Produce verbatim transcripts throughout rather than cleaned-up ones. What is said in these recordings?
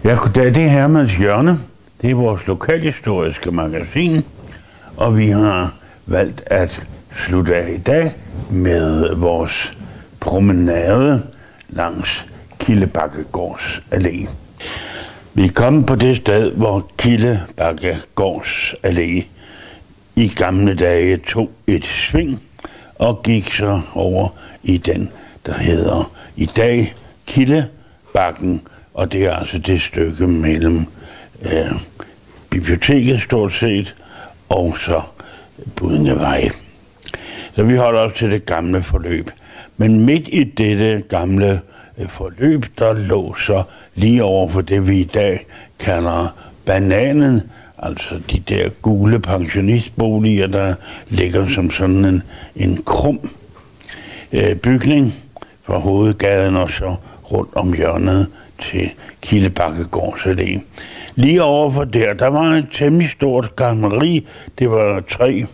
Ja, goddag, det er Hermans Hjørne. Det er vores lokalhistoriske magasin, og vi har valgt at slutte af i dag med vores promenade langs Kildebakkegårds Allé. Vi er kommet på det sted, hvor Kildebakkegårds Allé i gamle dage tog et sving og gik så over i den, der hedder i dag Kildebakken, og det er altså det stykke mellem øh, biblioteket stort set og så Buddingevej. Så vi holder os til det gamle forløb. Men midt i dette gamle øh, forløb, der lå så lige over for det, vi i dag kalder Bananen, altså de der gule pensionistboliger, der ligger som sådan en, en krum øh, bygning fra hovedgaden og så rundt om hjørnet til Kildebakkegårds Allé. Lige overfor der, der var et temmelig stort gartneri. Det var tre,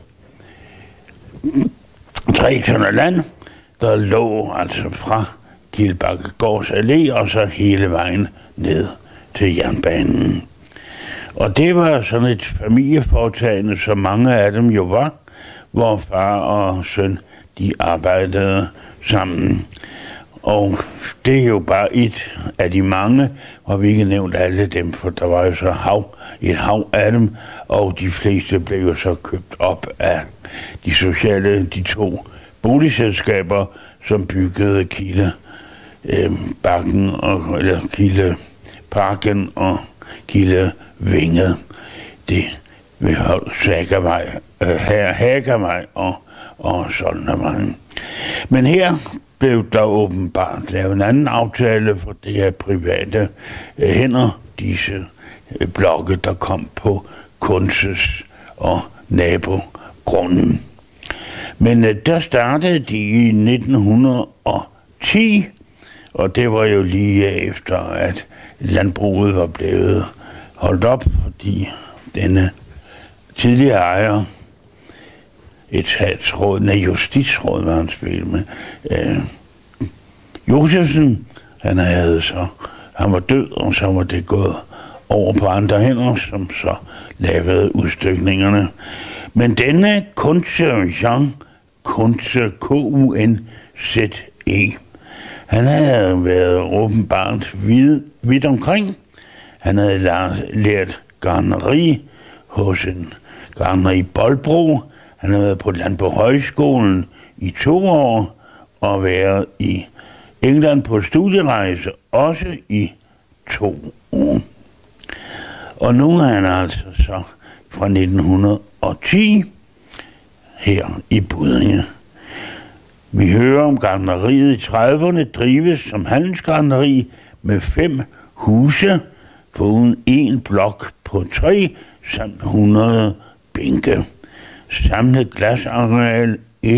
tre tønder land, der lå altså fra Kildebakkegårds Allé og så hele vejen ned til jernbanen. Og det var sådan et familieforetagende, som mange af dem jo var, hvor far og søn, de arbejdede sammen. Og det er jo bare et af de mange, hvor vi ikke nævnt alle dem, for der var jo så hav, et hav af dem, og de fleste blev jo så købt op af de sociale, de to boligselskaber, som byggede Kildebakken, øh, eller Kildeparken og Kildevinget. Det ved Sækkervej, øh, her Hækkervej og, og Solndervejen. Men her blev der åbenbart lavet en anden aftale for det her private øh, hænder, disse øh, blokke, der kom på Kunses og nabogrunden. Men øh, der startede de i nitten ti, og det var jo lige efter, at landbruget var blevet holdt op, fordi denne tidligere ejer, etatsråd, nej, justitsråd var han spillet med, øh, Josefsen, han havde så, han var død, og så var det gået over på andre hænder, som så lavede udstykningerne. Men denne Kunze Jean, Kunze, K U N Z E, han havde været åbenbart vidt, vidt omkring. Han havde lært gartneri hos en gartner i Boldbro. Han havde været på Landbohøjskolen i to år og været i England på studierejse også i to år. Og nu er han altså så fra nitten ti her i Buddinge. Vi hører om gartneriet i trediverne drives som handelsgartneri med fem huse foruden en blok på tre samt hundrede bænke. Samlet glasareal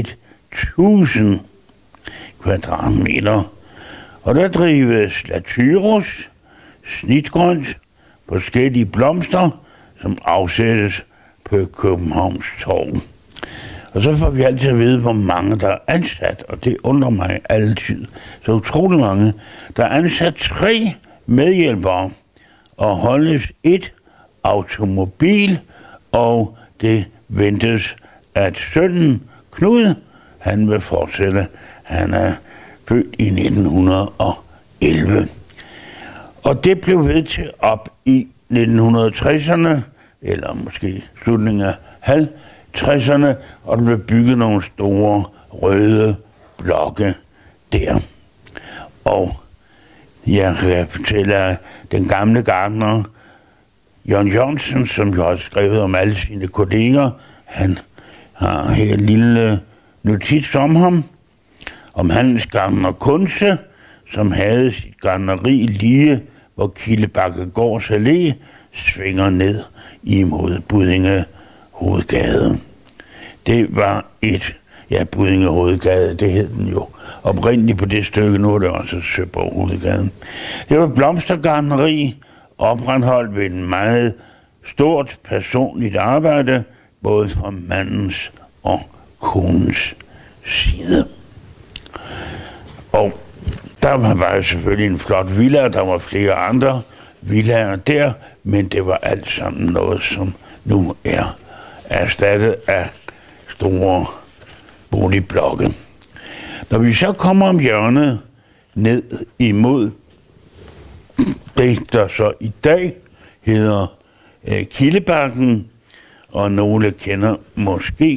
tusind kvadratmeter. Og der drives latyrus, snitgrønt, forskellige blomster, som afsættes på Københavns Torv. Og så får vi altid at vide, hvor mange der er ansat, og det undrer mig altid. Så utrolig mange. Der er ansat tre medhjælpere, og holdes et automobil, og det ventes, at sønnen Knud, han vil fortsætte. Han er født i nitten elleve. Og det blev vedtaget op i nitten tresserne, eller måske slutningen af halvtredserne, og der blev bygget nogle store røde blokke der. Og jeg kan fortælle, at den gamle gartner, Jørgen Jørgensen, som jo har skrevet om alle sine kolleger, han har her en lille notits om ham, om handelsgartner Kunze, som havde sit gartneri lige, hvor Kildebakkegårds Allé svinger ned imod Buddinge Hovedgade. Det var et, ja, Buddinge Hovedgade, det hed den jo oprindeligt på det stykke, nu er det også Søborg Hovedgade. Det var blomstergartneri, opretholdt ved en meget stort personligt arbejde, både fra mandens og konens side. Og der var jo selvfølgelig en flot villa, der var flere andre villaer der, men det var alt sammen noget, som nu er erstattet af store boligblokke. Når vi så kommer om hjørnet ned imod det, der så i dag hedder øh, Kildebakken, og nogle kender måske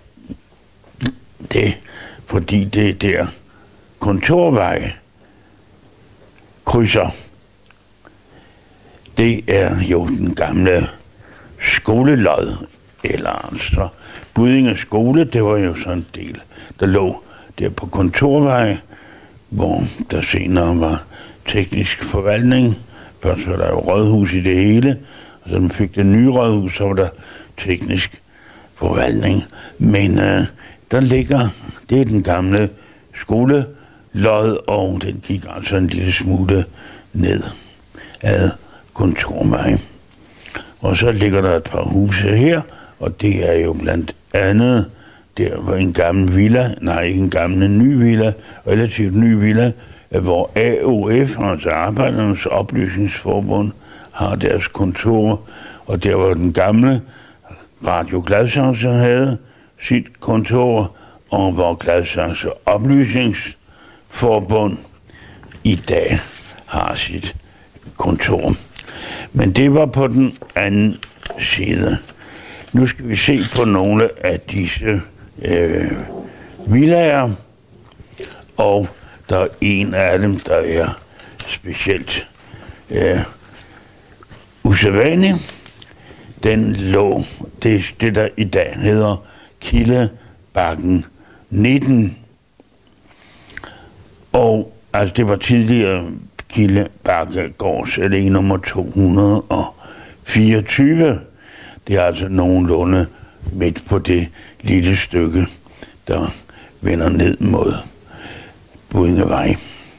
det, fordi det er der Kontorvej krydser. Det er jo den gamle skolelod, eller altså Buddinge skole, det var jo sådan en del, der lå der på Kontorvej, hvor der senere var teknisk forvaltning. Først var der jo rådhus i det hele, og så man fik det nye rådhus, så var der teknisk forvaltning. Men øh, der ligger, det er den gamle skolelod, og den gik altså en lille smule ned ad Kontorvej. Og så ligger der et par huse her, og det er jo blandt andet, der var en gammel villa, nej ikke en gammel, en ny villa, relativt ny villa, hvor A O F, altså Arbejdernes Oplysningsforbund, har deres kontor, og der var den gamle Radio Gladsaxe havde sit kontor, og hvor Gladsaxe Oplysningsforbund i dag har sit kontor. Men det var på den anden side. Nu skal vi se på nogle af disse øh, villaer, og der er en af dem, der er specielt øh, usædvanlig. Den lå, det, det der i dag hedder Kildebakken nitten. Og altså det var tidligere Kildebakkegårds allé nummer to hundrede fireogtyve. Det er altså nogenlunde midt på det lille stykke, der vender ned mod Buddingevej.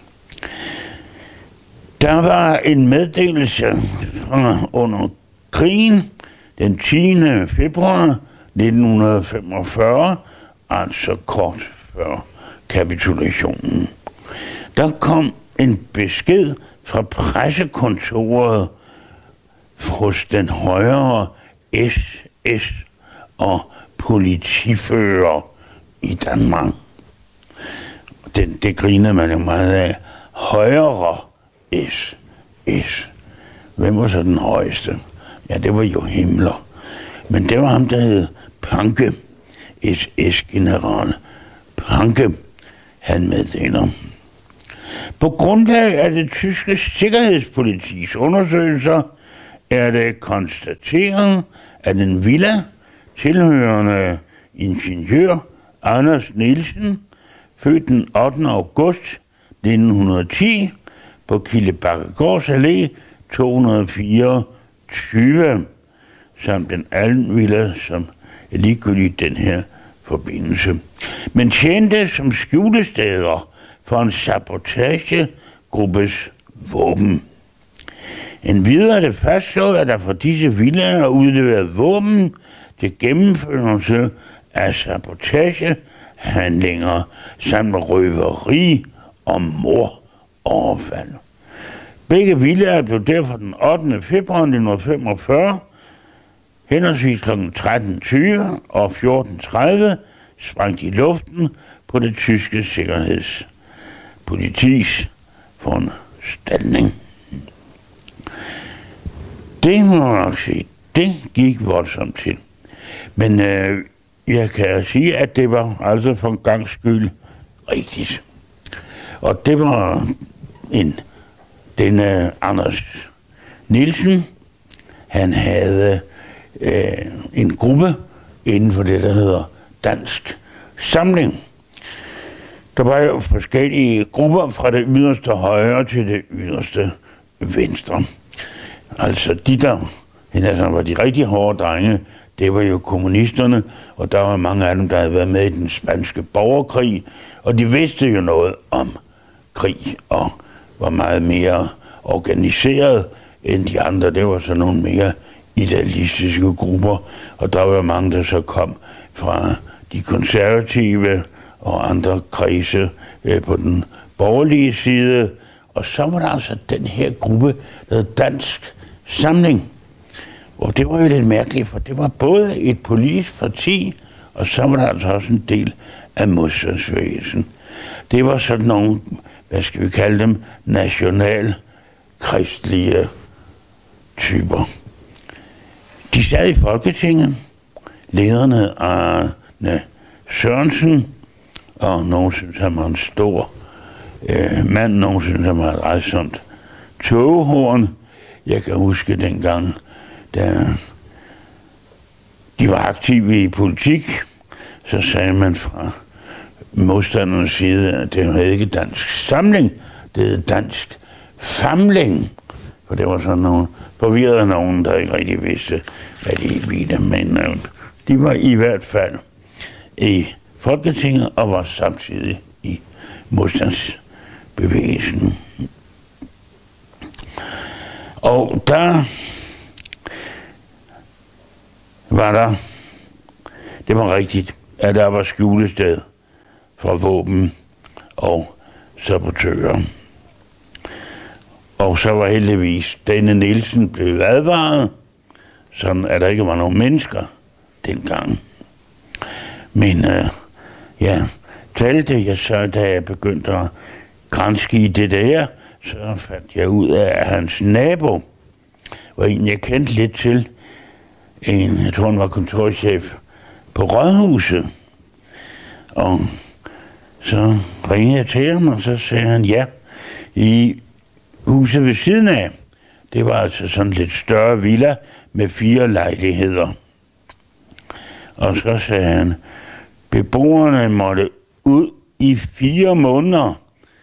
Der var en meddelelse fra under krigen den tiende februar nitten femogfyrre, altså kort før kapitulationen. Der kom en besked fra pressekontoret hos den højere S S og politifører i Danmark. Den, det griner man jo meget af. Højere S S. Hvem var så den højeste? Ja, det var jo Himmler. Men det var ham, der hed Panke. S S-general Panke. Han meddeler. På grundlag af det tyske sikkerhedspolitis undersøgelser er det konstateret, at en villa tilhørende ingeniør Anders Nielsen, født den ottende august nitten ti på Kildebakkegårds Allé to hundrede fireogtyve, samt en anden villa, som er ligegyldigt den her forbindelse, men tjente som skjulesteder for en sabotagegruppes våben. Endvidere er det fastslået, at der fra disse villaer er udleveret våben til gennemførelse af sabotagehandlinger samt røveri og mordoverfald. Begge villaer blev derfor den ottende februar nitten femogfyrre henholdsvis kl. tretten tyve og fjorten tredive sprængt i luften på det tyske sikkerhedspolitis foranstaltning. Det må man nok sige, det gik voldsomt til. Men øh, jeg kan sige, at det var altså for en gangs skyld rigtigt. Og det var en, denne Anders Nielsen, han havde øh, en gruppe inden for det, der hedder Dansk Samling. Der var jo forskellige grupper fra det yderste højre til det yderste venstre. Altså de der, der var de rigtig hårde drenge, det var jo kommunisterne, og der var mange af dem, der havde været med i den spanske borgerkrig, og de vidste jo noget om krig, og var meget mere organiseret end de andre. Det var så nogle mere idealistiske grupper, og der var mange, der så kom fra de konservative og andre kredse øh, på den borgerlige side, Og så var der altså den her gruppe, der hed Dansk Samling. Og det var jo lidt mærkeligt, for det var både et politisk parti, og så var der altså også en del af modstandsbevægelsen. Det var sådan nogle, hvad skal vi kalde dem, nationalkristlige typer. De sad i Folketinget, lederne af Sørensen, og nogen synes, han var en stor øh, mand, nogen synes, han var et rejsomt togehorn. Jeg kan huske dengang, da de var aktive i politik, så sagde man fra modstandernes side, at det var ikke Dansk Samling, det hed Dansk Famling. For det var sådan nogle forvirrede nogen, der ikke rigtig vidste, hvad de ville, men øh, de var i hvert fald i Folketinget og var samtidig i modstandsbevægelsen. Og der var der, det var rigtigt, at der var skjulested for våben og sabotører. Og så var heldigvis denne Nielsen blevet advaret, sådan at der ikke var nogen mennesker dengang. Men øh, ja, talte jeg så, da jeg begyndte at granske i det der, så fandt jeg ud af, at hans nabo var en, jeg kendte lidt til. En, jeg tror, han var kontorchef på Rådhuset. Og så ringede jeg til ham, og så sagde han ja. I huset ved siden af, det var altså sådan lidt større villa med fire lejligheder. Og så sagde han, beboerne måtte ud i fire måneder,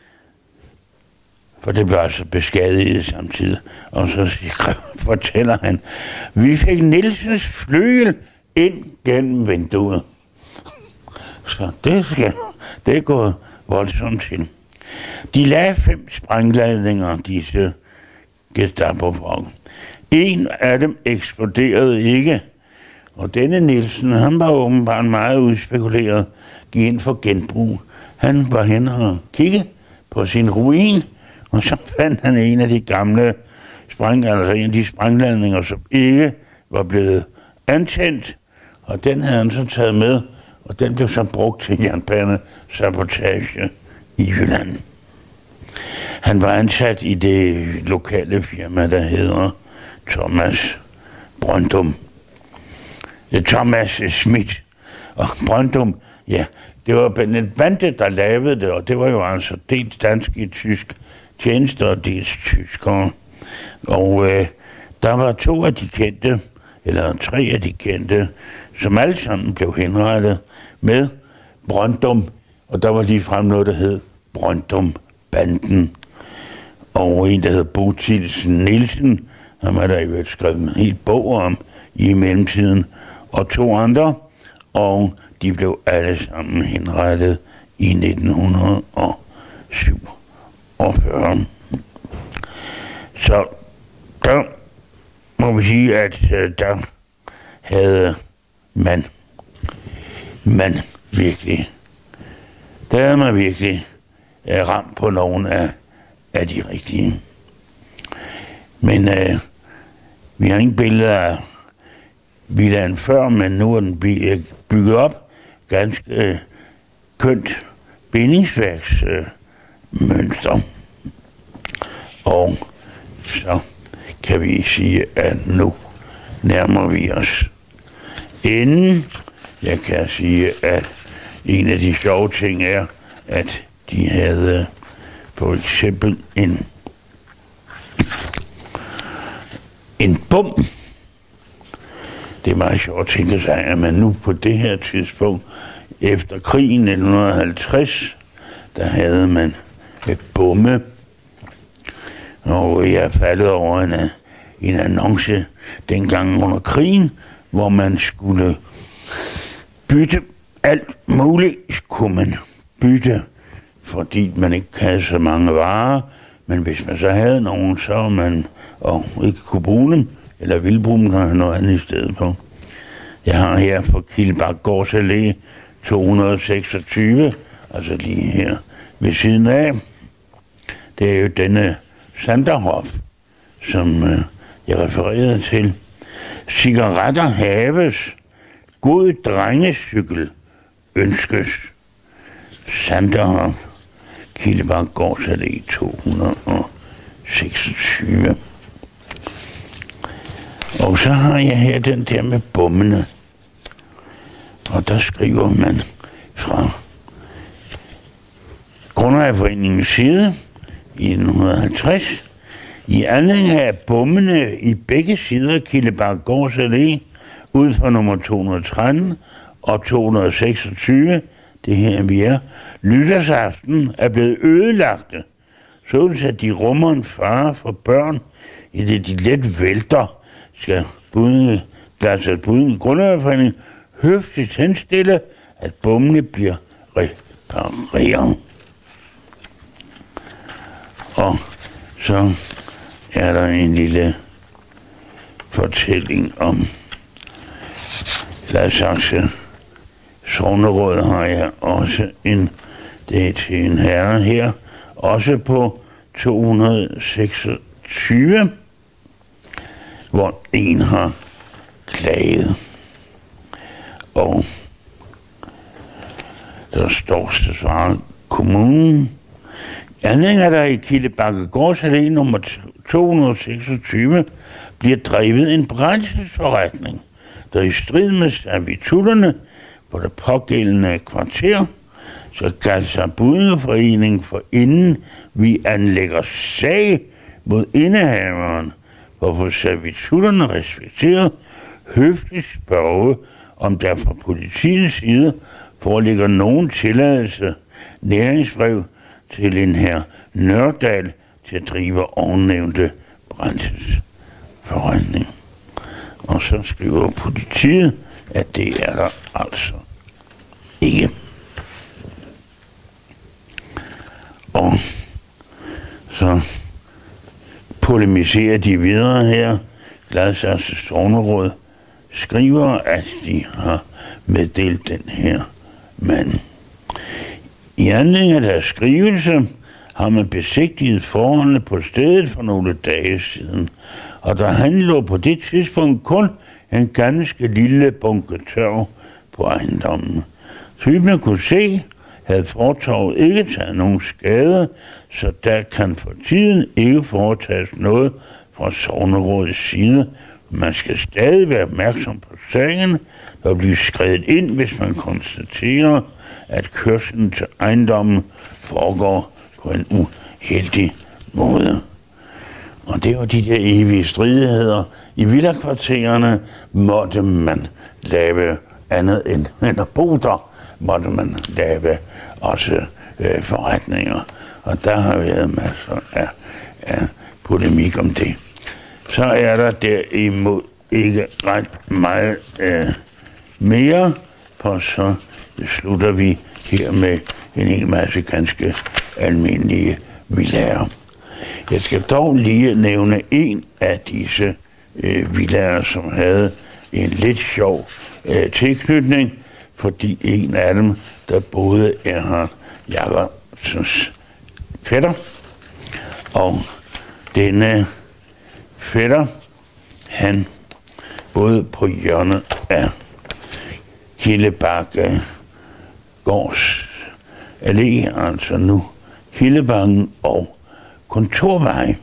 for det blev altså beskadiget samtidig. Og så fortæller han, vi fik Nielsens flygel ind gennem vinduet. Så det, skal, det er gået voldsomt til. De lagde fem sprængladninger, disse Gestapo-folk. En af dem eksploderede ikke, og denne Nielsen, han var åbenbart meget udspekuleret, gik ind for genbrug. Han var hen og kiggede på sin ruin, og så fandt han en af de gamle spræng, altså en af de sprængladninger, som ikke var blevet antændt, og den havde han så taget med, og den blev så brugt til jernbanesabotage i Jylland. Han var ansat i det lokale firma, der hedder Thomas Brøndum. Det er Thomas Schmidt. Og Brøndum, ja, det var en bande, der lavede det, og det var jo altså dels danske tysk tjenester og dels tyskere. Og øh, der var to af de kendte, eller tre af de kendte, som alle sammen blev henrettet med Brøndum, og der var ligefrem noget, der hed Brøndum-banden. Og en, der hed Botilsen Nielsen, han var der jo skrevet en hel bog om i mellemtiden, og to andre, og de blev alle sammen henrettet i nitten syvogfyrre. Så der må vi sige, at der havde man, man virkelig, der havde man virkelig ramt på nogen af, af de rigtige. Men øh, vi har ingen billeder af villaen før, men nu er den bygget op ganske øh, kønt bindingsværksmønster. Øh, og så kan vi sige, at nu nærmer vi os enden. Jeg kan sige, at en af de sjove ting er, at de havde for eksempel en en bom. Det er meget sjovt at tænke sig, at man nu på det her tidspunkt, efter krigen nitten halvtreds, der havde man et bomme. Og jeg faldet over en, en annonce dengang under krigen, hvor man skulle bytte alt muligt, kunne man bytte, fordi man ikke havde så mange varer. Men hvis man så havde nogen, så var man og ikke kunne bruge dem, eller ville bruge dem, så havde noget andet i stedet på. Jeg har her for Kildbakkegårds Allé to hundrede seksogtyve, altså lige her ved siden af. det er jo denne Sanderhof, som øh, jeg refererede til. Cigaretter haves, god drengecykel ønskes. Sanderhof, Kildebakkegaards Allé to hundrede seksogtyve. Og så har jeg her den der med bommene. Og der skriver man fra Grundejerforeningens side i nitten halvtreds, i anledning af bommene i begge sider af Kildebakkegaards Allé, ud fra nummer to hundrede tretten og to hundrede seksogtyve, det her vi er, nytårsaften er blevet ødelagte, således at de rummer en fare for børn, i det de let vælter, skal buden, altså buden Grundejerforeningen høfligt henstille, at bommene bliver repareret. Og så er der en lille fortælling om Gladsaxe Sogneråd har jeg også en, det er til en herre her, også på to hundrede seksogtyve, hvor en har klaget. Og der står til svare kommunen. Anledning er der i Kildebakkegaards Allé nummer to hundrede seksogtyve bliver drevet en brændselsforretning, der i strid med servitutterne på det pågældende kvarter, så kalder sig Budeforeningen for inden vi anlægger sag mod indehaveren, hvorfor servitutterne respekteret høfligt spørge, om der fra politiets side foreligger nogen tilladelse næringsbrev til en herr Nørdal til at drive ovennævnte brændselsforretning. Og så skriver politiet, at det er der altså ikke. Og så polemiserer de videre her. Gladsaxe Sogneråd skriver, at de har meddelt den her mand. I anledning af deres skrivelse har man besigtiget forholdene på stedet for nogle dage siden, og der handlede på det tidspunkt kun en ganske lille bunke tørv på ejendommen. Typen kunne se, havde fortovet ikke taget nogen skade, så der kan for tiden ikke foretages noget fra Sognerådets side. Man skal stadig være opmærksom på sagen, der bliver skrevet ind, hvis man konstaterer, at kørslen til ejendommen foregår på en uheldig måde. Og det var de der evige stridigheder. I villakvartererne måtte man lave andet end, end at bo der, måtte man lave også øh, forretninger. Og der har været masser af, af polemik om det. Så er der derimod ikke ret meget øh, mere, for så slutter vi her med en hel masse ganske almindelige villaer. Jeg skal dog lige nævne en af disse øh, villaer, som havde en lidt sjov øh, tilknytning, fordi en af dem, der boede Erhard Jacobsens fætter, og denne fætter, han boede på hjørnet af Kildebakkegaards Allé, altså nu Kildebakken og Kontorvej.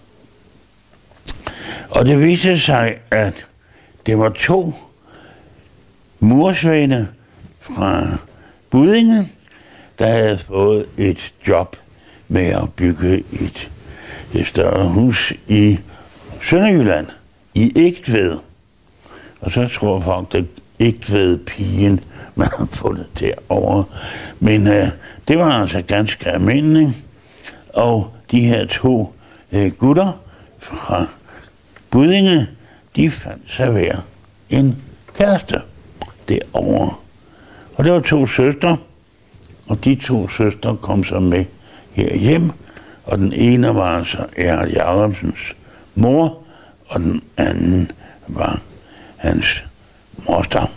Og det viste sig, at det var to mursvende fra Buddinge, der havde fået et job med at bygge et, et større hus i Sønderjylland, i Egtved. Og så tror folk, at Egtved-pigen, man har fundet derovre. Men øh, det var altså ganske almindeligt. Og de her to øh, gutter fra Buddinge, de fandt sig hver en kæreste derovre. Og det var to søstre, og de to søstre kom så med herhjem, og den ene var altså Erhard Jacobsens mor, og den anden var hans moster.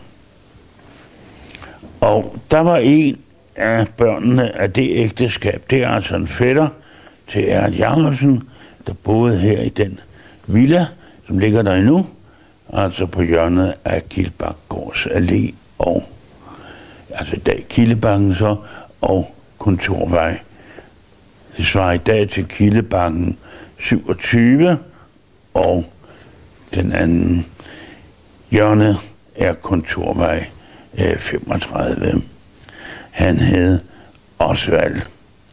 Og der var en af børnene af det ægteskab, det er altså en fætter til Erhard Jacobsen, der boede her i den villa, som ligger der endnu, altså på hjørnet af Kildebakgårds Allé og, altså i dag Kildebakken så, og Kontorvej. Det svarer i dag til Kildebakken syvogtyve, og den anden hjørne er Kontorvej øh, femogtredive. Han hed Osvald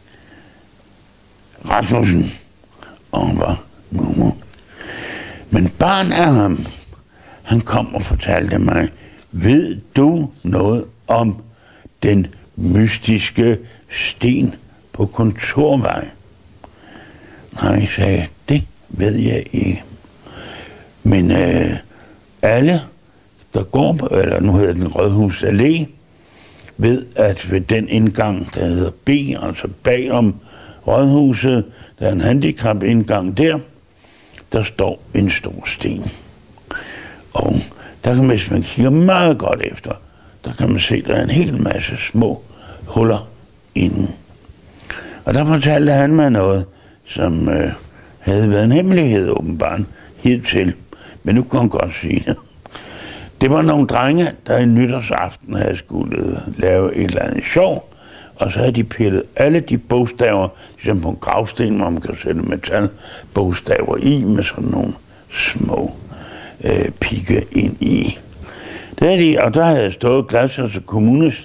Rasmussen, og han var mummer. Men barn af ham, han kom og fortalte mig, ved du noget om den mystiske sten på Kontorvej? Nej, sagde jeg, det ved jeg ikke. Men øh, alle, der går på, eller nu hedder den Rådhus Allé, ved, at ved den indgang, der hedder B, altså bagom Rådhuset, der er en handicap-indgang der, der står en stor sten. Og der kan man, hvis man kigger meget godt efter, der kan man se, at der er en hel masse små huller inden. Og der fortalte han mig noget, som øh, havde været en hemmelighed åbenbart hidtil. Men nu kan han godt sige det. Det var nogle drenge, der i nytårsaften havde skulle lave et eller andet sjov, og så havde de pillet alle de bogstaver, ligesom på en gravsten, hvor man kan sætte metalbogstaver i, med sådan nogle små øh, pigge ind i. Det havde de, og der havde stået Gladsaxe Kommunes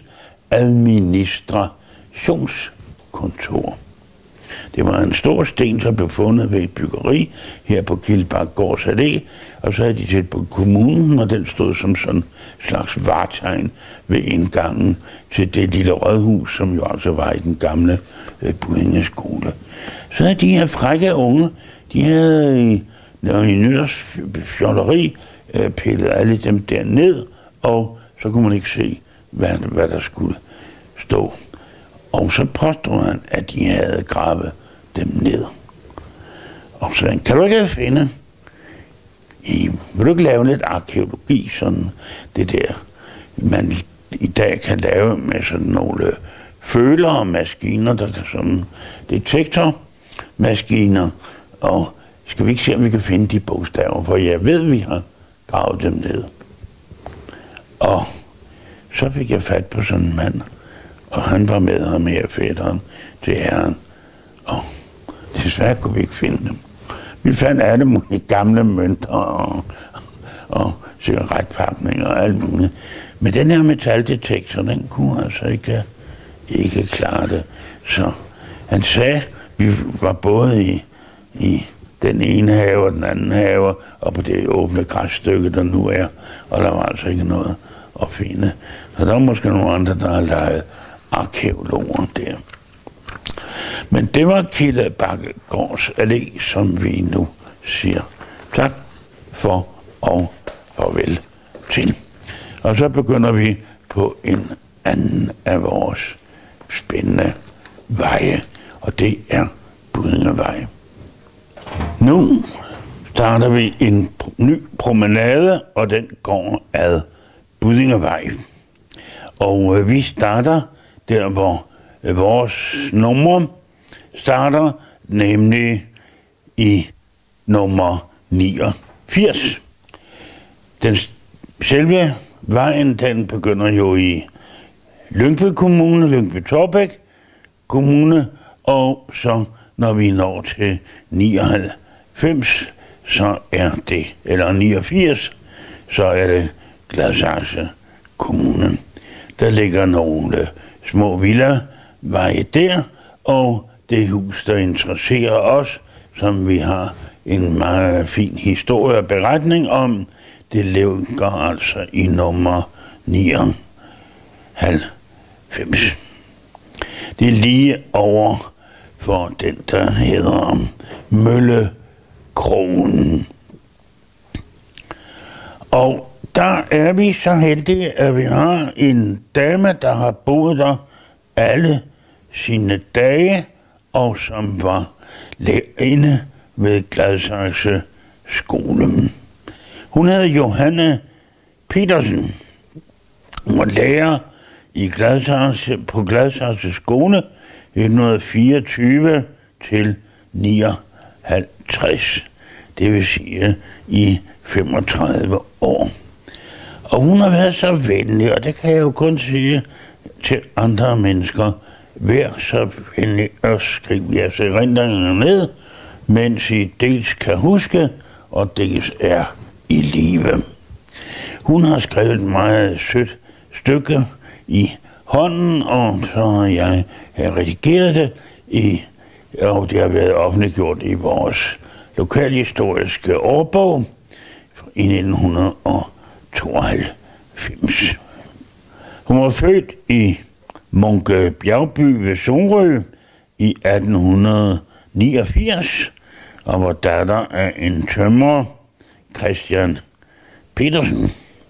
administrationskontor. Det var en stor sten, der blev fundet ved et byggeri her på Kildebakgårds Allé, og så havde de set på kommunen, og den stod som sådan en slags vartegn ved indgangen til det lille rådhus, som jo altså var i den gamle øh, Buddingeskole. Så havde de her frække unge, de havde i, i nytårsfjolleri øh, pillet alle dem der ned, og så kunne man ikke se, hvad, hvad der skulle stå. Og så påstod han, at de havde gravet dem ned. Og så kan du ikke finde, i, vil du ikke lave lidt arkeologi, sådan det der, man i dag kan lave med sådan nogle følere og maskiner, der kan sådan detektormaskiner, og skal vi ikke se, om vi kan finde de bogstaver, for jeg ved, vi har gravet dem ned. Og så fik jeg fat på sådan en mand, og han var med ham her, fætteren til herren, og desværre kunne vi ikke finde dem. Vi fandt alle mulige gamle mønter og, og cigaretpakninger og alt muligt. Men den her metaldetektor, den kunne altså ikke, ikke klare det. Så han sagde, vi var både i, i den ene have og den anden have, og på det åbne græsstykke, der nu er, og der var altså ikke noget at finde. Så der var måske nogle andre, der har leget arkeologer der. Men det var Kildebakgårds Allé, som vi nu siger tak for og farvel til. Og så begynder vi på en anden af vores spændende veje, og det er Buddingevej. Nu starter vi en ny promenade, og den går ad Buddingevej. Og øh, vi starter der, hvor øh, vores nummer starter, nemlig i nummer niogfirs. Den selve vejen, den begynder jo i Lyngby Kommune, Lyngby-Taarbæk Kommune, og så når vi når til nioghalvfems, så er det, eller niogfirs, så er det Gladsaxe Kommune. Der ligger nogle små villaveje der, og det hus, der interesserer os, som vi har en meget fin historie og beretning om, det ligger altså i nummer nioghalvfems. Det er lige over for den, der hedder Møllekrogen. Og der er vi så heldige, at vi har en dame, der har boet der alle sine dage, og som var lærerinde ved Gladsaxe skolen. Hun hed Johanne Petersen. Hun var lærer i Gladsaxe, på Gladsaxe skole nitten fireogtyve til nioghalvtreds, det vil sige i femogtredive år. Og hun har været så venlig, og det kan jeg jo kun sige til andre mennesker. Vær så venlig at skrive jeres erindringer ned, mens I dels kan huske, og dels er i live. Hun har skrevet et meget sødt stykke i hånden, og så har jeg redigeret det, i, og det har været offentliggjort i vores lokalhistoriske årbog i nitten tooghalvfems. Hun var født i Munke Bjergby ved Sorø i atten niogfirs og var datter af en tømrer, Christian Petersen.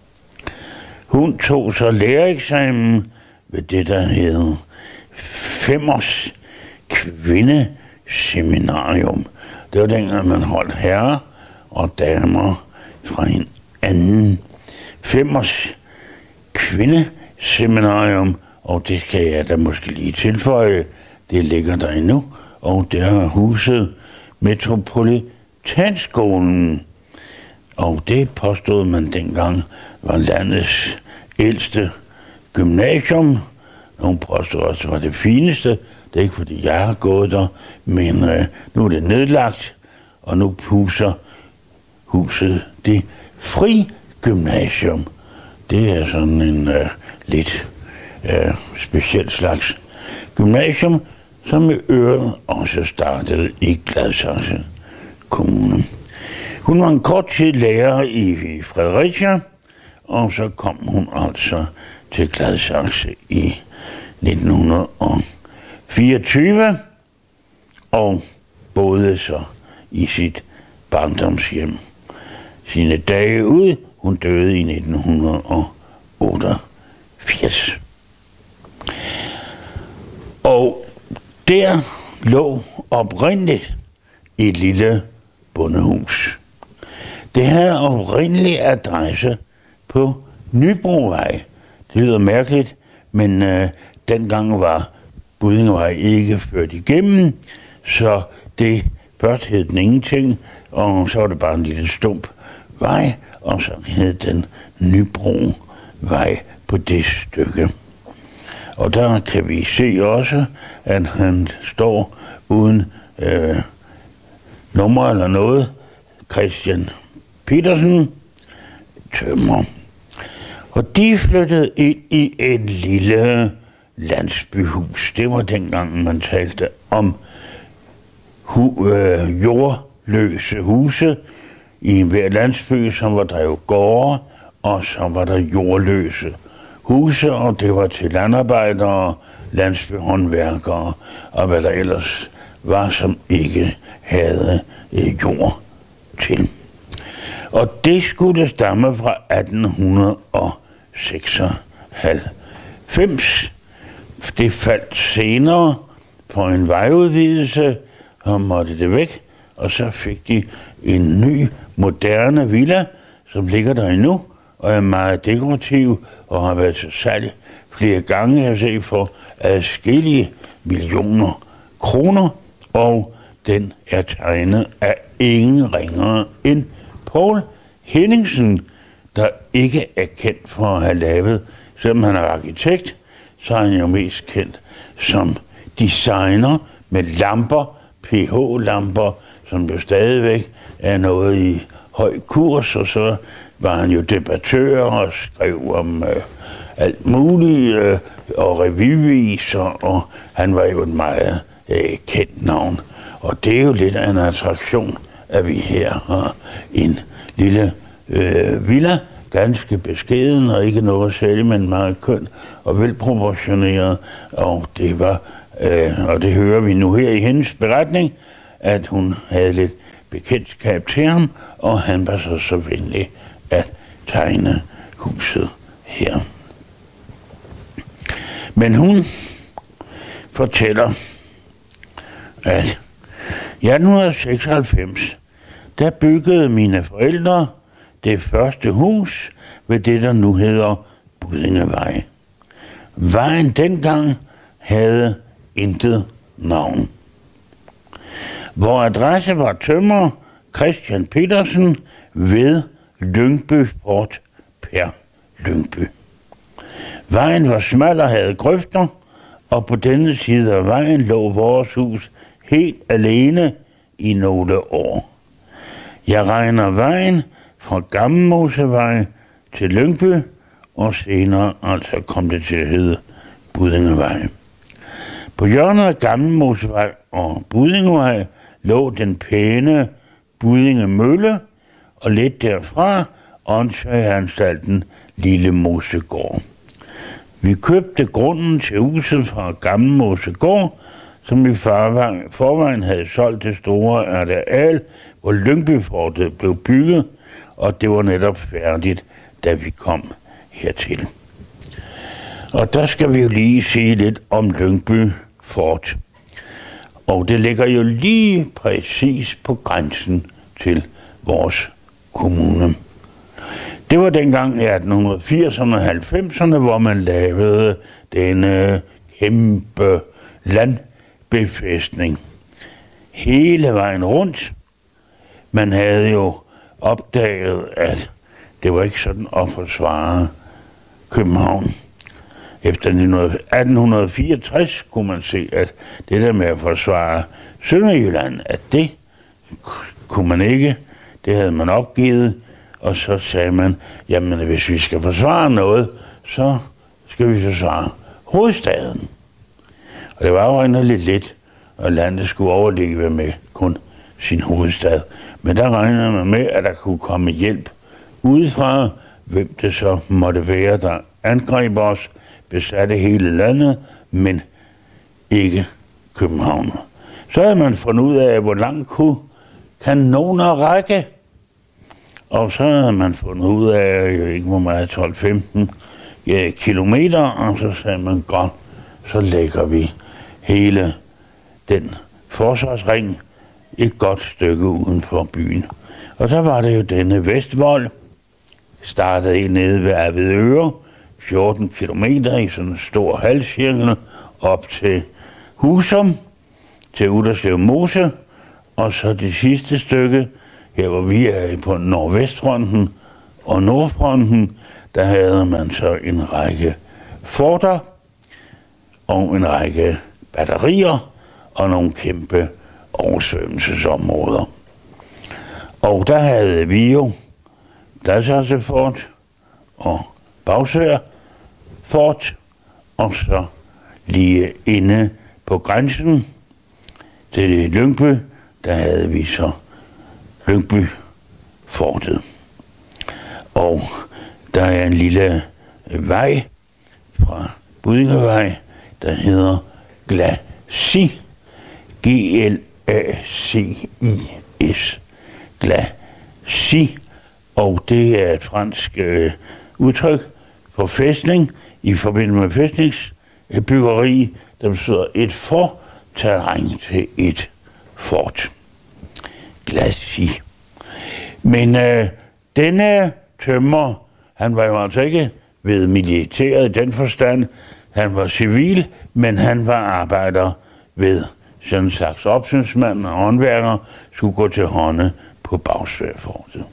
Hun tog så lærereksamen ved det, der hedder Femmers Kvindeseminarium. Det var dengang, man holdt herrer og damer fra en anden. Femmers Kvindeseminarium, og det skal jeg da måske lige tilføje, det ligger der endnu, og det har huset Metropolitanskolen. Og det påstod man dengang var landets ældste gymnasium. Nogle påstod også, det var det fineste. Det er ikke fordi jeg har gået der, men øh, nu er det nedlagt, og nu huser huset det Fri Gymnasium. Det er sådan en øh, lidt øh, speciel slags gymnasium, som i øvrigt også startede i Gladsaxe Kommune. Hun var en kort tid lærer i Fredericia, og så kom hun altså til Gladsaxe i nitten fireogtyve og boede så i sit barndomshjem sine dage ud. Hun døde i nitten otteogfirs. Og der lå oprindeligt et lille bondehus. Det havde oprindelig adresse på Nybrovej. Det lyder mærkeligt, men øh, dengang var Buddingevej ikke ført igennem, så det først hed den ingenting, og så var det bare en lille stump vej, og så hed den Nybrovej på det stykke. Og der kan vi se også, at han står uden øh, nummer eller noget. Christian Petersen, tømrer. Og de flyttede ind i et lille landsbyhus. Det var dengang, man talte om hu- øh, jordløse huse. I hver landsby, som var der jo gårde, og så var der jordløse huse, og det var til landarbejdere, landsbyhåndværkere, og hvad der ellers var, som ikke havde øh, jord til. Og det skulle stamme fra atten seksoghalvfems. Det faldt senere for en vejudvidelse, og måtte det væk, og så fik de en ny, moderne villa, som ligger der endnu, og er meget dekorativ, og har været til salg flere gange, jeg ser, for adskillige millioner kroner, og den er tegnet af ingen ringere end Poul Henningsen, der ikke er kendt for at have lavet, selvom han er arkitekt, så er han jo mest kendt som designer med lamper, P H-lamper, som jo stadigvæk er noget i høj kurs, og så var han jo debattør og skrev om øh, alt muligt, øh, og revyviser, og han var jo et meget øh, kendt navn. Og det er jo lidt af en attraktion, at vi her har en lille øh, villa, ganske beskeden og ikke noget særligt, men meget køn og velproportioneret. Og det var, øh, og det hører vi nu her i hendes beretning, at hun havde lidt bekendtskab til ham, og han var så så venlig at tegne huset her. Men hun fortæller, at i atten seksoghalvfems, der byggede mine forældre det første hus ved det, der nu hedder Buddingevej. Vejen dengang havde intet navn. Hvor adresse var tømrer Christian Petersen ved Lyngby Fort Per Lyngby. Vejen var smal og havde grøfter, og på denne side af vejen lå vores hus helt alene i nogle år. Jeg regner vejen fra Gammelmosevej til Lyngby, og senere altså kom det til at hedde Buddingevej. På hjørnet af Gammelmosevej og Buddingevej lå den pæne Buddinge Mølle, og lidt derfra åndssvageanstalten Lille Mosegård. Vi købte grunden til huset fra Gammelmosegård, som i forvejen havde solgt det store areal, hvor Lyngbyfortet blev bygget, og det var netop færdigt, da vi kom hertil. Og der skal vi jo lige sige lidt om Lyngby Fort. Og det ligger jo lige præcis på grænsen til vores kommune. Det var dengang i atten firserne og halvfemserne, hvor man lavede denne kæmpe landbefæstning hele vejen rundt. Man havde jo opdaget, at det var ikke sådan at forsvare København. Efter atten fireogtres kunne man se, at det der med at forsvare Sønderjylland, at det kunne man ikke. Det havde man opgivet, og så sagde man, jamen hvis vi skal forsvare noget, så skal vi forsvare hovedstaden. Og det var jo egentlig lidt lidt, at landet skulle overleve med kun sin hovedstad. Men der regnede man med, at der kunne komme hjælp udefra, hvem det så måtte være, der angreb os, besatte hele landet, men ikke København. Så havde man fundet ud af, hvor langt kunne kanoner række. Og så havde man fundet ud af, ikke hvor meget, tolv femten ja, kilometer, og så sagde man, godt, så lægger vi hele den forsvarsring et godt stykke uden for byen. Og så var det jo denne Vestvold, startede nede ved Avedøre, fjorten kilometer i sådan en stor halvcirkel, op til Husum, til Udderslev Mose, og så det sidste stykke, her hvor vi er på nordvestfronten og nordfronten, der havde man så en række forter og en række batterier og nogle kæmpe oversvømmelsesområder. Og der havde vi jo Gladsaxe-fort og Bagsværd-fort, og så lige inde på grænsen til Lyngby, der havde vi så Lyngby-fortet. Og der er en lille vej fra Buddingevej, der hedder Glacis. G L A C I S. Glacis. Og det er et fransk øh, udtryk for fæstning i forbindelse med fæstningsbyggeri, der betyder et forterræn til et fort. Glacis. Men øh, denne tømrer, han var jo altså ikke ved militæret i den forstand. Han var civil, men han var arbejder ved sådan en slags opsynsmand og håndværker, skulle gå til hånde på Bagsværd-fortet.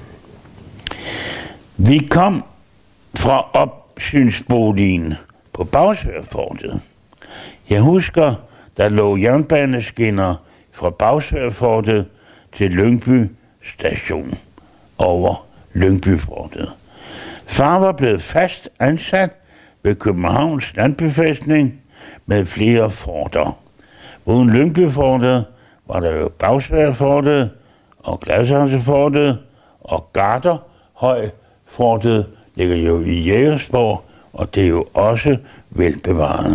Vi kom fra opsynsboligen på Bagsværd-fortet. Jeg husker, der lå jernbaneskinner fra Bagsværd-fortet til Lyngby station over Lyngby-fortet. Far var blevet fast ansat ved Københavns landbefæstning med flere forter. Uden Lyngby-fortet var der jo Bagsværd-fortet og Gladsaxe-fortet og Garderhøj-fortet ligger jo i Jægersborg, og det er jo også velbevaret.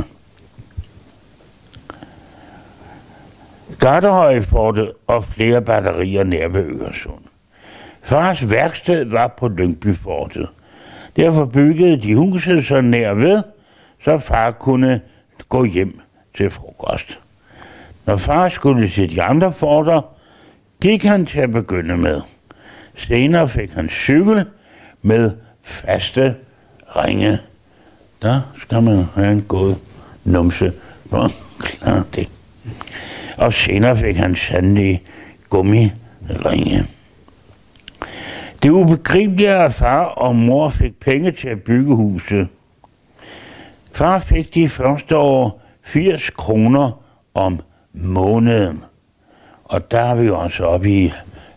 Garderhøj-fortet og flere batterier nær ved Øresund. Fars værksted var på Lyngby-fortet. Derfor byggede de huset så nær ved, så far kunne gå hjem til frokost. Når far skulle til de andre forter, gik han til at begynde med. Senere fik han cykel med faste ringe. Der skal man have en god numse for at klare det. Og senere fik han sandelig gummiringe. Det ubegribelige er, at far og mor fik penge til at bygge huset. Far fik de første år firs kroner om måneden. Og der er vi jo altså oppe i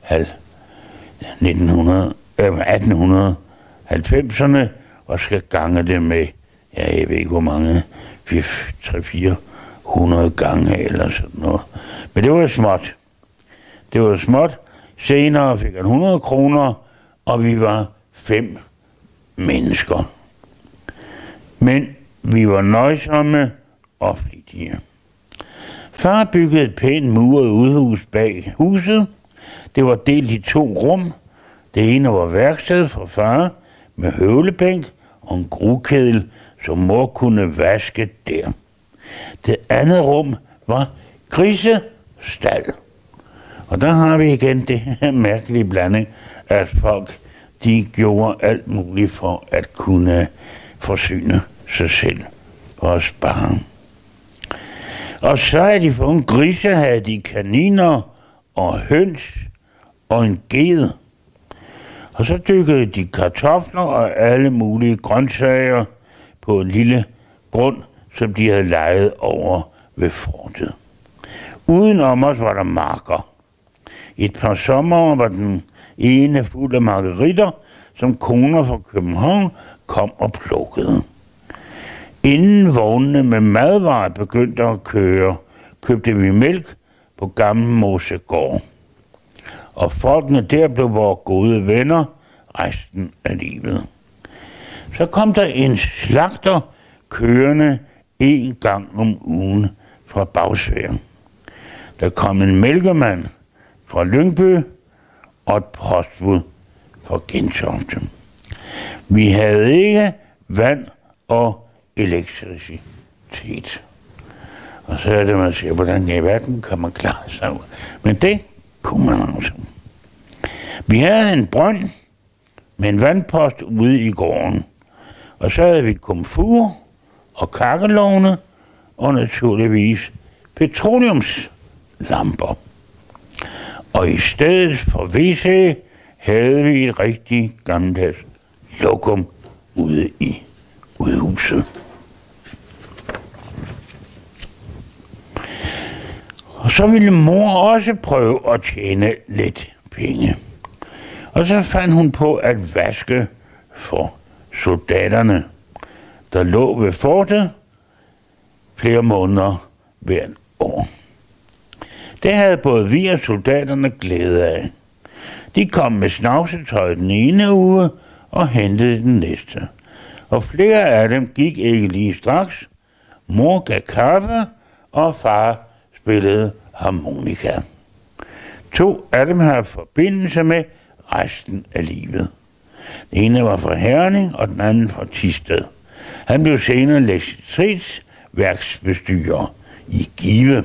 atten halvfemserne og skal gange det med, ja, jeg ved ikke hvor mange, tre til fire hundrede gange eller sådan noget. Men det var småt. Det var småt. Senere fik han hundrede kroner, og vi var fem mennesker. Men vi var nøjsomme og flittige. Far byggede et pænt muret udhus bag huset. Det var delt i to rum. Det ene var værksted for far med høvlebænk og en grugkedel, som mor kunne vaske der. Det andet rum var grisestald. Og der har vi igen det her mærkelige blanding, at folk de gjorde alt muligt for at kunne forsyne sig selv og spare. Og så havde de fået en grise, havde de kaniner og høns og en ged. Og så dykkede de kartofler og alle mulige grøntsager på en lille grund, som de havde lejet over ved fortet. Udenom os var der marker. Et par sommer var den ene fuld af margaritter, som koner fra København kom og plukkede. Inden vognene med madvarer begyndte at køre, købte vi mælk på Gammel Mosegård. Og folkene der blev vores gode venner resten af livet. Så kom der en slagter kørende en gang om ugen fra Bagsvær. Der kom en mælkemand fra Lyngby og et postbud fra Gentofte. Vi havde ikke vand og elektricitet. Og så er det, man siger, hvordan i verden kan man klare sig ud. Men det kunne man også. Vi havde en brønd med en vandpost ude i gården. Og så havde vi komfur og kakkelovne og naturligvis petroleumslamper. Og i stedet for W C havde vi et rigtig gammeldags lokum ude i udhuset. Og så ville mor også prøve at tjene lidt penge. Og så fandt hun på at vaske for soldaterne, der lå ved fortet flere måneder hvert år. Det havde både vi og soldaterne glæde af. De kom med snavsetøj den ene uge og hentede den næste. Og flere af dem gik ikke lige straks. Mor gav kaffe, og far spillede harmonika. To af dem havde forbindelse med resten af livet. Den ene var fra Herning, og den anden fra Thisted. Han blev senere elektricitetsværksbestyrer i Give.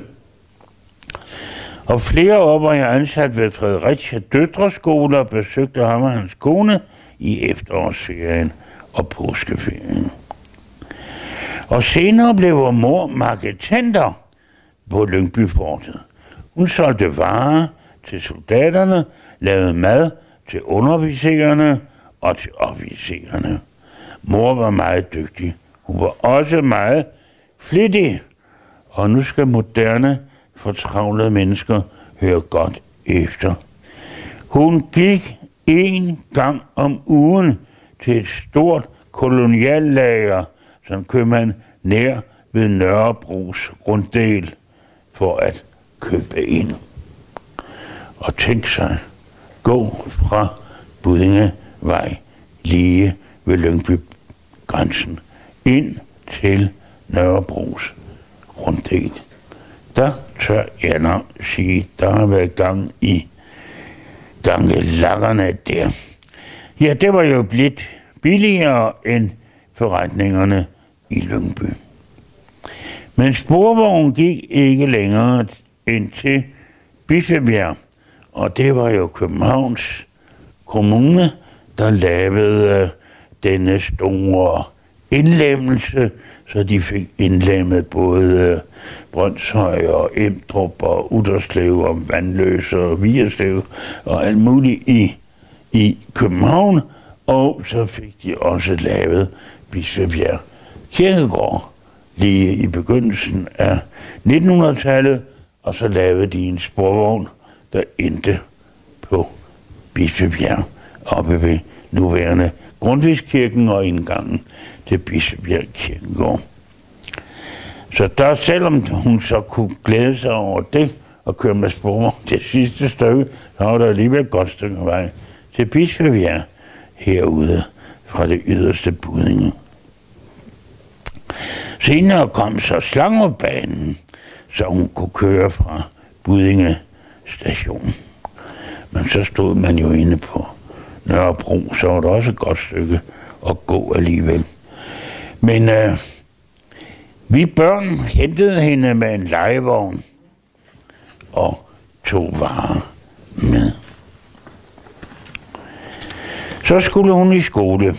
Og flere år var jeg ansat ved Fredericia Døtreskole og besøgte ham og hans kone i efterårsferien og påskeferien. Og senere blev vor mor marketenter på Lyngbyfortet. Hun solgte varer til soldaterne, lavede mad til underofficererne og til officererne. Mor var meget dygtig. Hun var også meget flittig. Og nu skal moderne, fortravlede mennesker høre godt efter. Hun gik en gang om ugen til et stort koloniallager, som købmand nær ved Nørrebros runddel for at købe ind. Og tænk sig, gå fra Buddingevej lige ved Lyngby-grænsen ind til Nørrebros runddel. Der tør jeg nok sige, der har været gang i gangelakkerne der. Ja, det var jo blevet billigere end forretningerne i Lyngby. Men sporvognen gik ikke længere end til Bispebjerg, og det var jo Københavns Kommune, der lavede denne store indlemmelse så de fik indlemmet både Brøndshøj og Emdrup og Utterslev og Vandløse og Vigerslev og alt muligt i, i København, og så fik de også lavet Bispebjerg Kirkegård lige i begyndelsen af nittenhundredetallet, og så lavede de en sporvogn, der endte på Bispebjerg oppe ved nuværende Grundtvigskirken og indgangen til Bispebjerg Kirkegård. Så der, selvom hun så kunne glæde sig over det og køre med sporvogn det sidste stykke, så var der alligevel et godt stykke vej til Bispebjerg herude fra det yderste Buddinge. Senere kom så Slangerbanen, så hun kunne køre fra Buddinge station. Men så stod man jo inde på Nørrebro, så var der også et godt stykke at gå alligevel. Men øh, vi børn hentede hende med en legevogn og tog varer med. Så skulle hun i skole,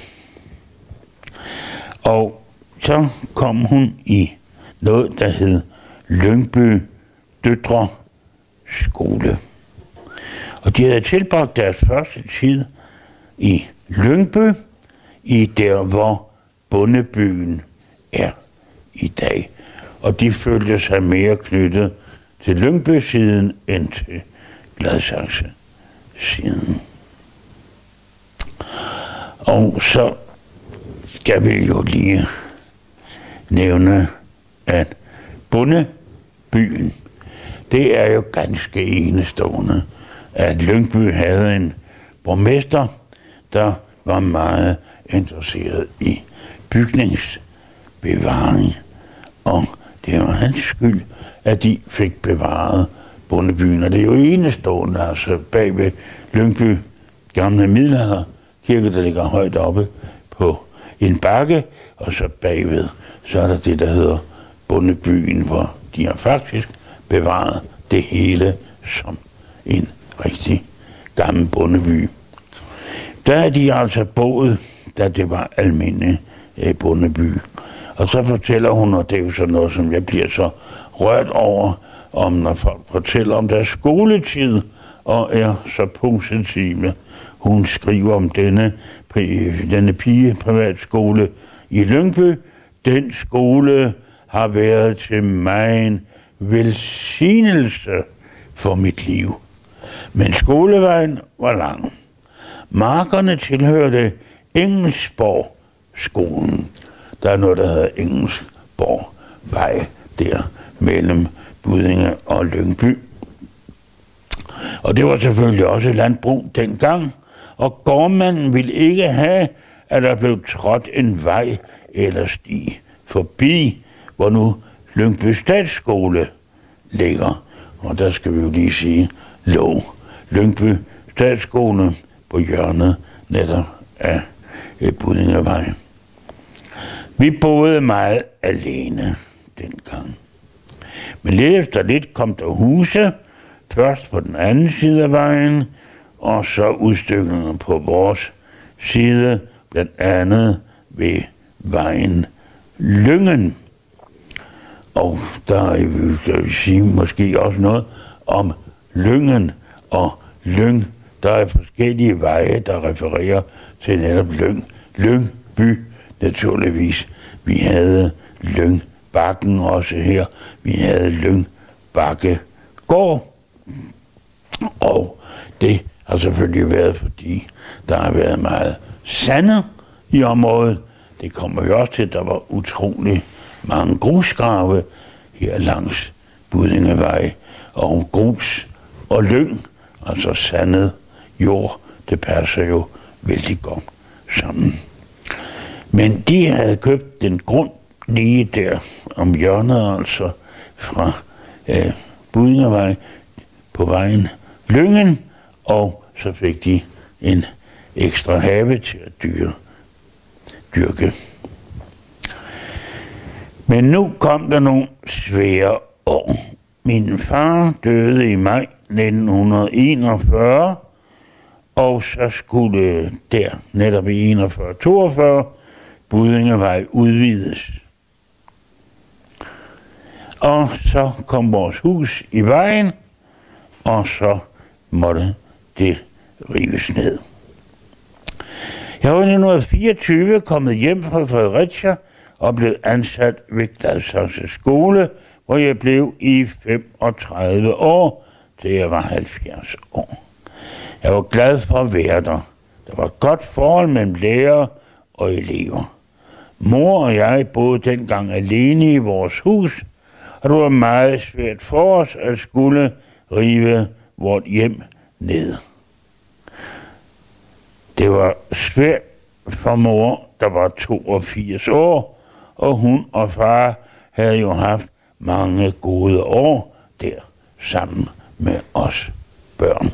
og så kom hun i noget, der hed Lyngby Døtre Skole. Og de havde tilbragt deres første tid i Lyngby, i der, hvor bondebyen er i dag. Og de følte sig mere knyttet til Lyngby-siden end til Gladsaxe-siden. Og så skal vi jo lige nævne, at bondebyen, det er jo ganske enestående, at Lyngby havde en borgmester, der var meget interesseret i bygningsbevaring. Og det var hans skyld, at de fik bevaret bondebyen. Og det er jo enestående, altså bag ved Lyngby gamle middelalderkirke, der ligger højt oppe på en bakke, og så bagved, så er der det, der hedder bondebyen, hvor de har faktisk bevaret det hele som en rigtig gammel bondeby. Der er de altså boet, da det var almindelig eh, bondeby. Og så fortæller hun, og det er jo sådan noget, som jeg bliver så rørt over, om når folk fortæller om deres skoletid, og er så positive. Hun skriver om denne, denne pige privatskole i Lyngby. Den skole har været til mig en velsignelse for mit liv. Men skolevejen var lang. Markerne tilhørte Engelsborg-skolen. Der er noget, der hedder Engelsborg-vej der mellem Buddinge og Lyngby. Og det var selvfølgelig også landbrug dengang, og gårdmanden ville ikke have, at der blev trådt en vej eller sti forbi, hvor nu Lyngby Statsskole ligger. Og der skal vi jo lige sige, lå Lyngby Statsskole på hjørnet netop af Buddingevej. Vi boede meget alene dengang. Men lidt efter lidt kom der huse, først på den anden side af vejen, og så udstykkerne på vores side, blandt andet ved vejen Lyngen. Og der kan vi sige måske også noget om Lyngen og Lyng. Der er forskellige veje, der refererer til netop Lyng. Lyngby, naturligvis. Vi havde Lyngbakken også her. Vi havde Lyngbakkegård. Og det har selvfølgelig været, fordi der har været meget sande i området. Det kommer jo også til, der var utrolig mange grusgrave her langs Buddingevej. Og grus og lyng, altså sandet jord, det passer jo vældig godt sammen. Men de havde købt den grund lige der om hjørnet, altså fra øh, Buddingevej på vejen Lyngen, og så fik de en ekstra have til at dyre, dyrke. Men nu kom der nogle svære år. Min far døde i maj nitten enogfyrre, og så skulle der netop i enogfyrre toogfyrre Buddingevej udvides. Og så kom vores hus i vejen, og så måtte det rives ned. Jeg var i nitten fireogtyve kommet hjem fra Fredericia og blev ansat ved Gladsaxe skole, hvor jeg blev i femogtredive år, til jeg var halvfjerds år. Jeg var glad for at være der. Der var et godt forhold mellem lærere og elever. Mor og jeg boede dengang alene i vores hus, og det var meget svært for os at skulle rive vort hjem ned. Det var svært for mor, der var toogfirs år, og hun og far havde jo haft mange gode år der sammen med os børn.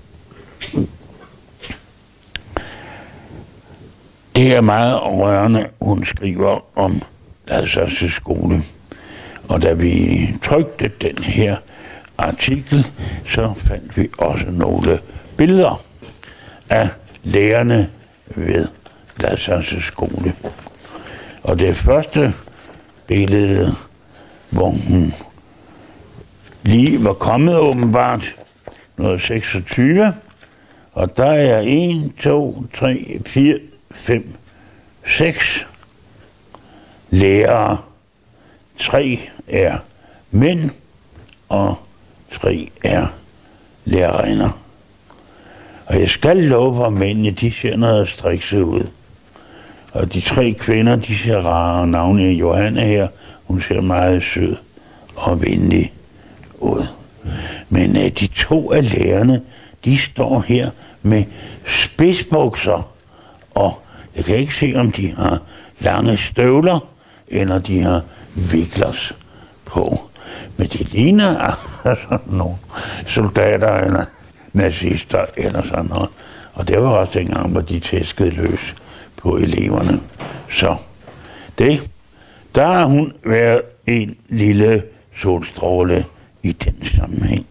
Det er meget rørende, hun skriver om Gladsaxe skole. Og da vi trykte den her artikel, så fandt vi også nogle billeder af lærerne ved Gladsaxe skole. Og det første billede, hvor hun lige var kommet åbenbart, noget seksogtyve, og der er en, to, tre, fire, fem, seks lærere. Tre er mænd, og tre er lærerinder. Og jeg skal love for, at mændene, de ser noget strikset ud. Og de tre kvinder, de ser rare. Navnet Johanne her, hun ser meget sød og venlig ud. Men uh, de to af lærerne, de står her med spidsbukser. Og jeg kan ikke se, om de har lange støvler, eller de har viklers på. Men det ligner altså nogle soldater eller nazister eller sådan noget. Og det var også dengang, hvor de tæskede løs på eleverne. Så det, der har hun været en lille solstråle i den sammenhæng.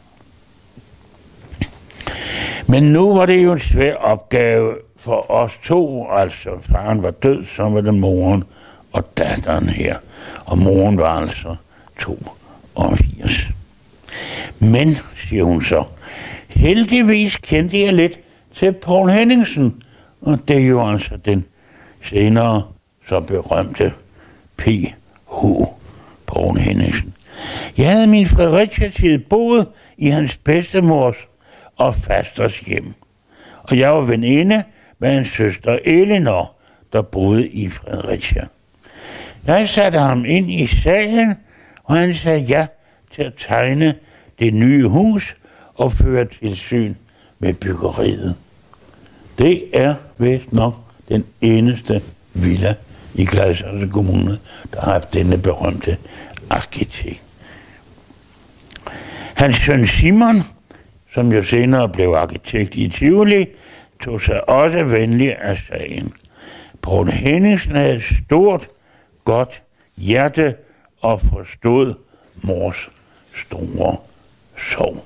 Men nu var det jo en svær opgave for os to. Altså faren var død, så var det moren og datteren her. Og moren var altså toogfirs. Men, siger hun så, heldigvis kendte jeg lidt til Poul Henningsen, og det er jo altså den senere så berømte P H Poul Henningsen. Jeg havde min Fredericia-tid boet i hans bedstemors og fasters hjem, og jeg var veninde med hans søster Elinor, der boede i Fredericia. Jeg satte ham ind i salen, og han sagde ja til at tegne det nye hus og føre tilsyn med byggeriet. Det er vist nok den eneste villa i Gladsaxe Kommune, der har haft denne berømte arkitekt. Hans søn Simon, som jo senere blev arkitekt i Tivoli, tog sig også venlig af sagen. Poul Henningsen havde et stort, godt hjerte og forstod mors store sorg.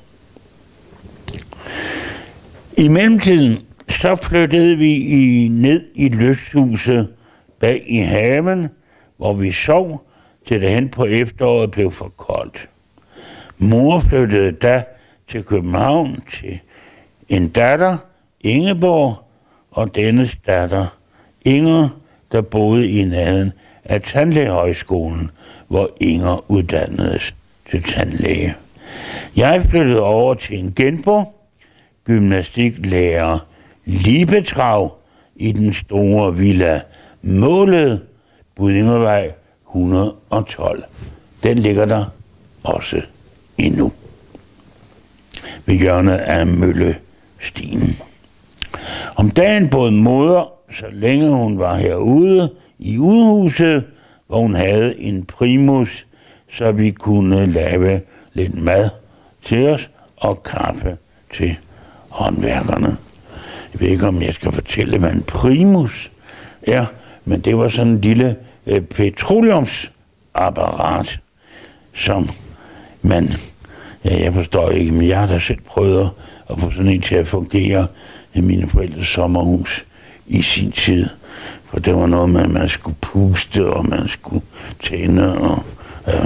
I mellemtiden så flyttede vi i, ned i lysthuset bag i haven, hvor vi sov, til det hen på efteråret blev for koldt. Mor flyttede da til København til en datter, Ingeborg, og dennes datter, Inger, der boede i nærheden af Tandlægehøjskolen, hvor Inger uddannedes til tandlæge. Jeg flyttede over til en genbo, gymnastiklærer Libetrav i den store villa Målet, Buddingevej et hundrede og tolv. Den ligger der også endnu ved hjørnet af Møllestien. Om dagen både moder, så længe hun var herude i udhuset, hvor hun havde en primus, så vi kunne lave lidt mad til os og kaffe til håndværkerne. Jeg ved ikke, om jeg skal fortælle, hvad en primus er, men det var sådan en lille øh, petroleumsapparat, som man, ja, jeg forstår ikke, men jeg har da selv prøvet at få sådan en til at fungere i mine forældres sommerhus i sin tid. For det var noget med, at man skulle puste, og man skulle tænde, og ja,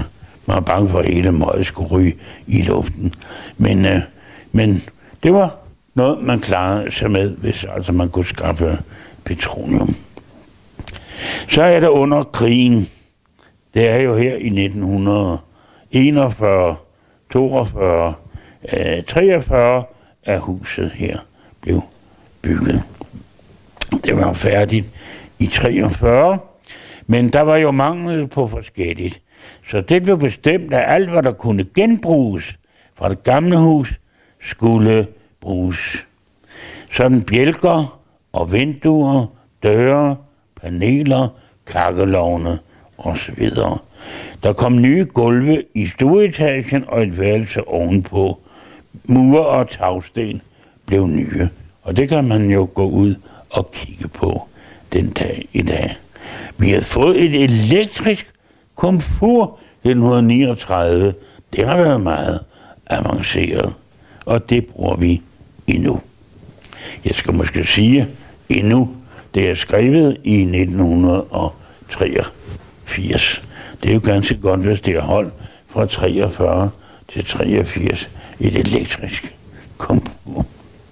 Man var bange for, at hele møget skulle ryge i luften. Men, øh, men det var noget, man klarede sig med, hvis altså man kunne skaffe petroleum. Så er der under krigen. Det er jo her i nitten enogfyrre, toogfyrre, øh, treogfyrre, at huset her blev bygget. Det var færdigt i treogfyrre, men der var jo mangel på forskelligt. Så det blev bestemt, at alt, hvad der kunne genbruges fra det gamle hus, skulle bruges. Sådan bjælker og vinduer, døre, paneler, kakkelovne osv. Der kom nye gulve i stueetagen og et værelse ovenpå. Mure og tagsten blev nye, og det kan man jo gå ud og kigge på den dag i dag. Vi har fået et elektrisk komfur nitten niogtredive. Det har været meget avanceret, og det bruger vi endnu. Jeg skal måske sige endnu. Det er skrevet i nitten treogfirs. Det er jo ganske godt, hvis det er holdt fra treogfyrre til treogfirs, et elektrisk komfur.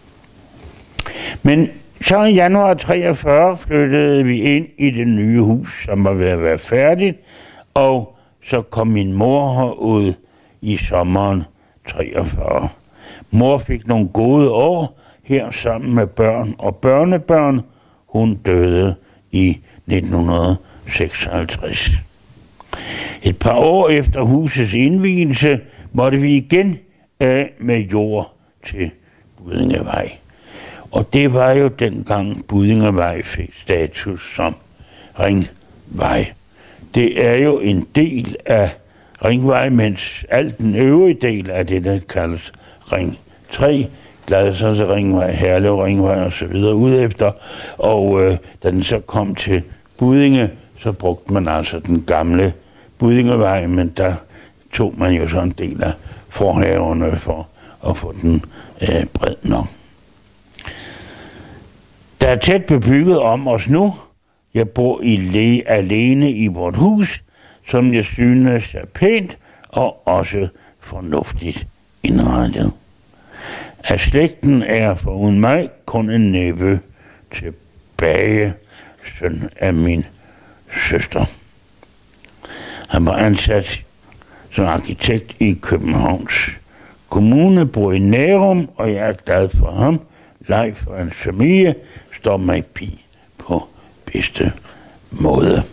Men så i januar treogfyrre flyttede vi ind i det nye hus, som var ved at være færdigt, og så kom min mor herud i sommeren treogfyrre. Mor fik nogle gode år her sammen med børn og børnebørn. Hun døde i nitten seksoghalvtreds. Et par år efter husets indvielse måtte vi igen af med jord til Buddingevej. Og det var jo dengang Buddingevej fik status som ringvej. Det er jo en del af ringvej, mens alt den øvrige del af det, der kaldes ring tre, Gladsaxe ringvej, Herlev ringvej og så videre ud efter. Og øh, da den så kom til Buddinge, så brugte man altså den gamle Buddingevej, men der tog man jo så en del af forhaverne for at få den øh, bred nok. Der er tæt bebygget om os nu. Jeg bor i le alene i vort hus, som jeg synes er pænt og også fornuftigt indrettet. Af slægten er foruden mig kun en nevø tilbage, søn af min søster. Han var ansat som arkitekt i Københavns Kommune, bor i Nærum, og jeg er glad for ham. Leif og hans familie står mig bi på bedste måde.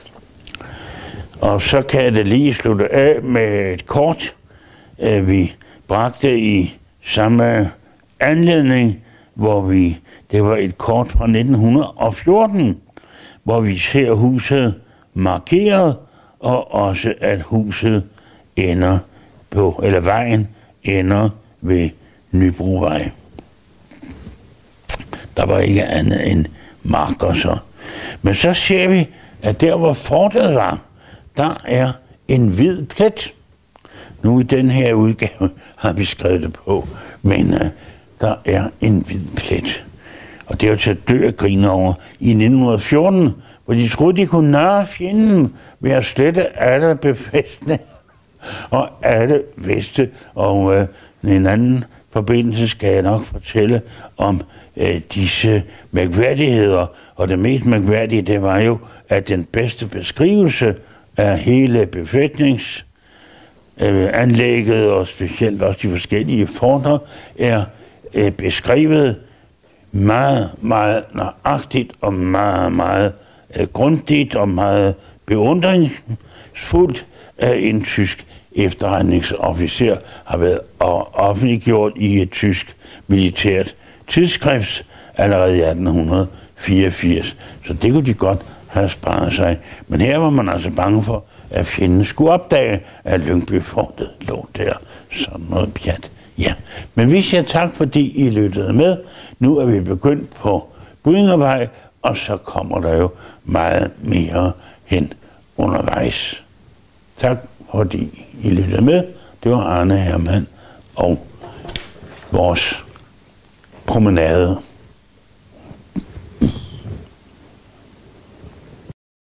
Og så kan jeg da lige slutte af med et kort, øh, vi bragte i samme anledning, hvor vi, det var et kort fra nitten fjorten, hvor vi ser huset markeret, og også at huset ender på, eller vejen ender ved Nybrovej. Der var ikke andet end marker så. Men så ser vi, at der hvor fortet var, der er en hvid plet. Nu i den her udgave har vi skrevet det på, men uh, der er en hvid plet. Og det er jo til at dø af grin over i nitten fjorten, hvor de troede, de kunne narre fjenden ved at slette alle befæstninger og alle veste. Og uh, en anden forbindelse skal jeg nok fortælle om uh, disse mærkværdigheder. Og det mest mærkværdige, det var jo, at den bedste beskrivelse af hele befæstnings anlægget, og specielt også de forskellige forter, er øh, beskrevet meget, meget nøjagtigt og meget, meget øh, grundigt og meget beundringsfuldt af en tysk efterretningsofficer, har været offentliggjort i et tysk militært tidsskrift allerede i atten fireogfirs. Så det kunne de godt have sparet sig. Men her var man altså bange for, at fjenden skulle opdage, at Lyngby-fortet lå der. Sådan noget pjat. Ja, men vi siger tak, fordi I lyttede med. Nu er vi begyndt på Buddingevej, og så kommer der jo meget mere hen undervejs. Tak, fordi I lyttede med. Det var Arne Hermann og vores promenade.